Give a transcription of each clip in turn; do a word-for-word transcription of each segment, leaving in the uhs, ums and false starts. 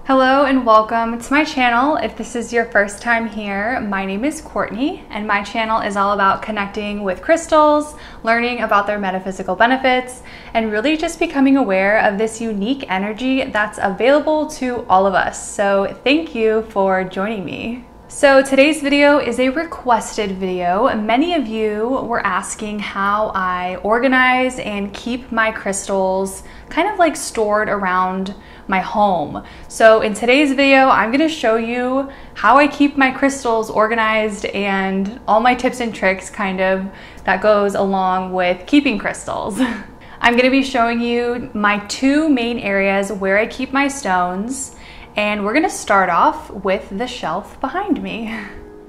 Hello and welcome to my channel. If this is your first time here, my name is Courtney and my channel is all about connecting with crystals, learning about their metaphysical benefits, and really just becoming aware of this unique energy that's available to all of us. So thank you for joining me. So today's video is a requested video. Many of you were asking how I organize and keep my crystals kind of like stored around my home. So in today's video, I'm gonna show you how I keep my crystals organized and all my tips and tricks kind of that goes along with keeping crystals. I'm gonna be showing you my two main areas where I keep my stones, and we're gonna start off with the shelf behind me.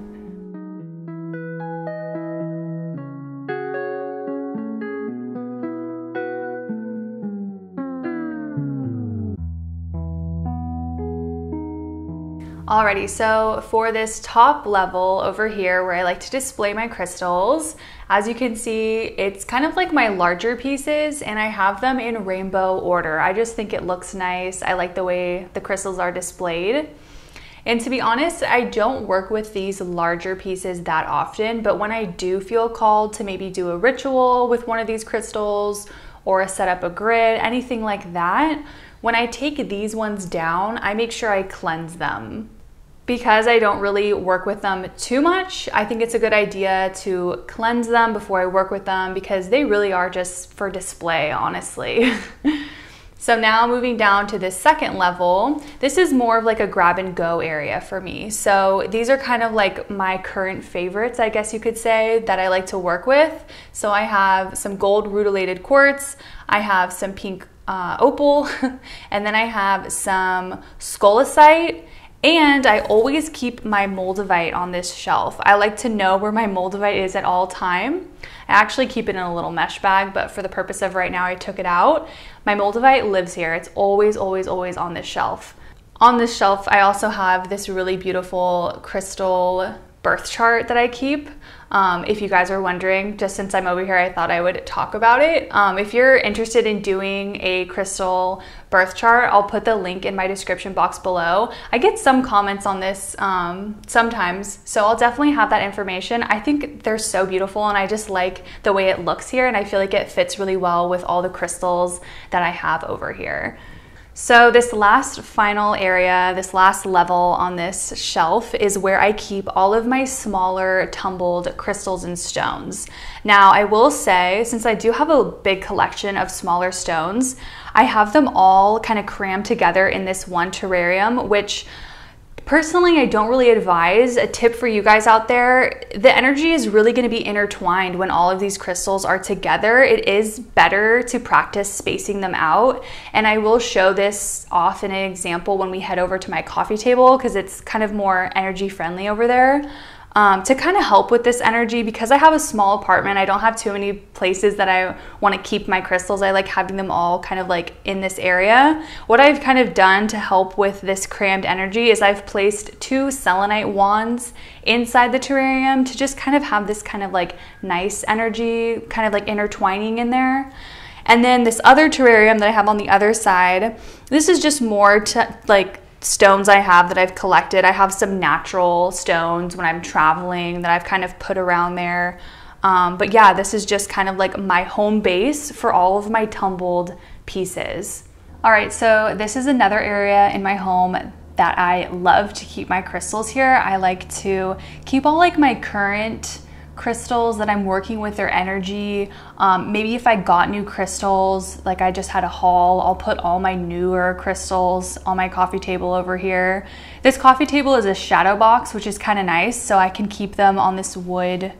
Alrighty, so for this top level over here where I like to display my crystals, as you can see, it's kind of like my larger pieces and I have them in rainbow order. I just think it looks nice. I like the way the crystals are displayed. And to be honest, I don't work with these larger pieces that often, but when I do feel called to maybe do a ritual with one of these crystals or set up a grid, anything like that, when I take these ones down, I make sure I cleanse them. Because I don't really work with them too much, I think it's a good idea to cleanse them before I work with them because they really are just for display, honestly. So now moving down to this second level, this is more of like a grab and go area for me. So these are kind of like my current favorites, I guess you could say, that I like to work with. So I have some gold rutilated quartz, I have some pink uh, opal, and then I have some scolecite. And I always keep my moldavite on this shelf. I like to know where my moldavite is at all time. I actually keep it in a little mesh bag, but for the purpose of right now, I took it out. My moldavite lives here. It's always, always, always on this shelf. On this shelf, I also have this really beautiful crystal birth chart that I keep. Um, if you guys are wondering, just since I'm over here, I thought I would talk about it. Um, if you're interested in doing a crystal birth chart, I'll put the link in my description box below. I get some comments on this um, sometimes, so I'll definitely have that information. I think they're so beautiful and I just like the way it looks here, and I feel like it fits really well with all the crystals that I have over here. So this last final area, this last level on this shelf is where I keep all of my smaller tumbled crystals and stones. Now I will say, since I do have a big collection of smaller stones, I have them all kind of crammed together in this one terrarium, which personally, I don't really advise. A tip for you guys out there, the energy is really going to be intertwined when all of these crystals are together. It is better to practice spacing them out. And I will show this off in an example when we head over to my coffee table because it's kind of more energy friendly over there. Um, to kind of help with this energy, because I have a small apartment, I don't have too many places that I want to keep my crystals. I like having them all kind of like in this area. What I've kind of done to help with this crammed energy is I've placed two selenite wands inside the terrarium to just kind of have this kind of like nice energy kind of like intertwining in there. And then this other terrarium that I have on the other side, this is just more to like stones I have that I've collected. I have some natural stones when I'm traveling that I've kind of put around there. Um, but yeah, this is just kind of like my home base for all of my tumbled pieces. All right, so this is another area in my home that I love to keep my crystals here. I like to keep all like my current crystals that I'm working with, their energy. Um, maybe if I got new crystals, like I just had a haul, I'll put all my newer crystals on my coffee table over here. This coffee table is a shadow box, which is kind of nice, so I can keep them on this wood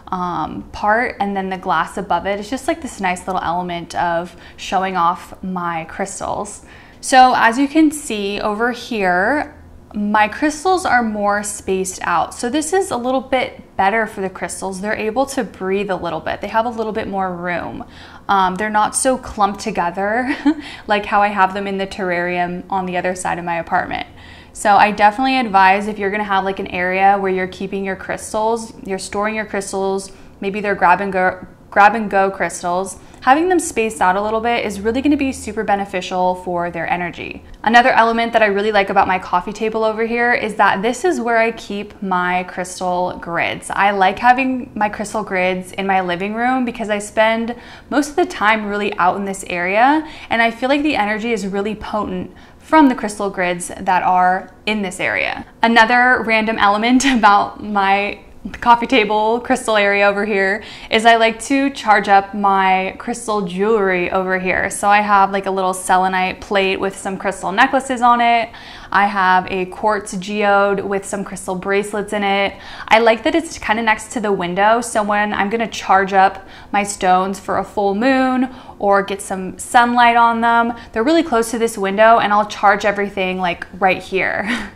um, part, and then the glass above it. It's just like this nice little element of showing off my crystals. So as you can see over here, my crystals are more spaced out. So this is a little bit better for the crystals. They're able to breathe a little bit. They have a little bit more room. Um, they're not so clumped together like how I have them in the terrarium on the other side of my apartment. So I definitely advise, if you're gonna have like an area where you're keeping your crystals, you're storing your crystals, maybe they're grab and go, grab and go crystals, having them spaced out a little bit is really going to be super beneficial for their energy. Another element that I really like about my coffee table over here is that this is where I keep my crystal grids. I like having my crystal grids in my living room because I spend most of the time really out in this area, and I feel like the energy is really potent from the crystal grids that are in this area. Another random element about my coffee table crystal area over here is I like to charge up my crystal jewelry over here. So I have like a little selenite plate with some crystal necklaces on it. I have a quartz geode with some crystal bracelets in it. I like that it's kind of next to the window, so when I'm gonna charge up my stones for a full moon or get some sunlight on them, they're really close to this window, and I'll charge everything like right here.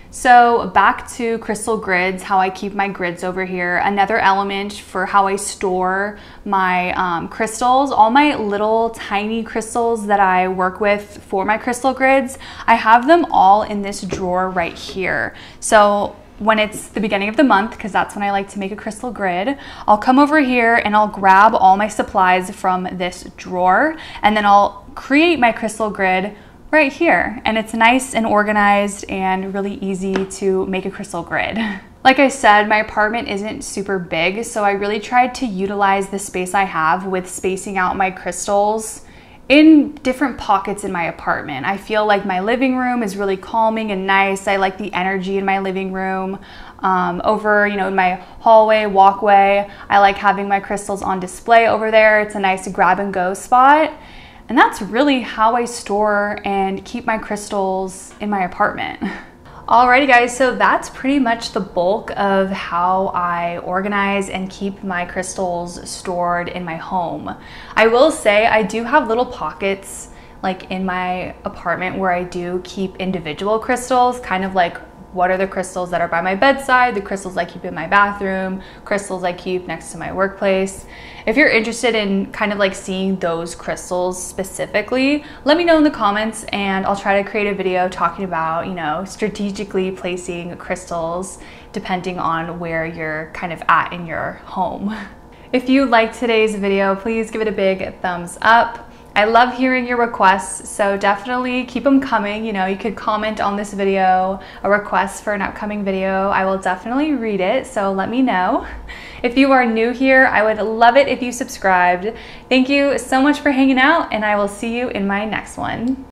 So back to crystal grids, how I keep my grids over here. Another element for how I store my um, crystals, all my little tiny crystals that I work with for my crystal grids, I have them all in this drawer right here. So when it's the beginning of the month, because that's when I like to make a crystal grid, I'll come over here and I'll grab all my supplies from this drawer, and then I'll create my crystal grid right here, and it's nice and organized and really easy to make a crystal grid. Like I said, my apartment isn't super big, so I really tried to utilize the space I have with spacing out my crystals in different pockets in my apartment. I feel like my living room is really calming and nice. I like the energy in my living room. Um, over, you know, in my hallway, walkway, I like having my crystals on display over there. It's a nice grab and go spot. And that's really how I store and keep my crystals in my apartment. Alrighty guys, so that's pretty much the bulk of how I organize and keep my crystals stored in my home. I will say I do have little pockets like in my apartment where I do keep individual crystals, kind of like what are the crystals that are by my bedside, the crystals I keep in my bathroom, crystals I keep next to my workplace. If you're interested in kind of like seeing those crystals specifically, let me know in the comments and I'll try to create a video talking about, you know, strategically placing crystals depending on where you're kind of at in your home. If you liked today's video, please give it a big thumbs up. I love hearing your requests, so definitely keep them coming. You know, you could comment on this video, a request for an upcoming video. I will definitely read it, so let me know. If you are new here, I would love it if you subscribed. Thank you so much for hanging out, and I will see you in my next one.